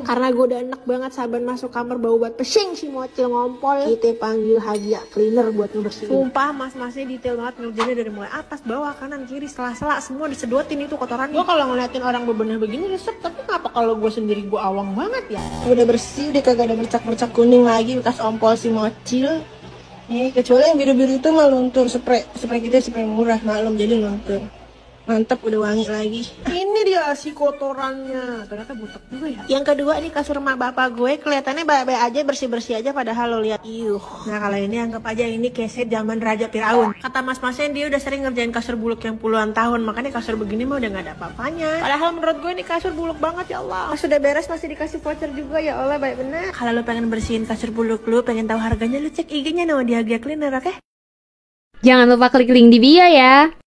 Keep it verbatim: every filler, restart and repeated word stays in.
Karena gue udah enak banget saban masuk kamar bau banget pesing si Mocil ngompol. Kita panggil Hagia Cleaner buat ngebersihin. Sumpah mas-masnya detail banget ngerjainnya dari mulai atas, bawah, kanan, kiri, sela-sela semua disedotin itu kotoran. Gue kalau ngeliatin orang bebenah begini resep, tapi kenapa kalau gue sendiri gue awang banget ya? Udah bersih, udah kagak ada bercak-bercak kuning lagi bekas ompol si Mocil. Nih kecuali yang biru-biru itu mah luntur, spray spray kita spray murah maklum jadi luntur. Mantap, udah wangi lagi. Ini dia si kotorannya. Ternyata butek juga ya. Yang kedua nih kasur mak bapak gue kelihatannya baik-baik aja, bersih-bersih aja padahal lo lihat. Iuh. Nah kalau ini anggap aja ini keset zaman Raja Firaun. Kata mas-masnya dia udah sering ngerjain kasur buluk yang puluhan tahun, makanya kasur begini mah udah nggak ada apa-apanya. Padahal menurut gue ini kasur buluk banget ya Allah. Pas sudah beres masih dikasih voucher juga ya Allah, baik bener. Kalau lo pengen bersihin kasur buluk lu, pengen tahu harganya, lu cek I G-nya nama di Hagia Cleaner, oke? Jangan lupa klik link di bio ya.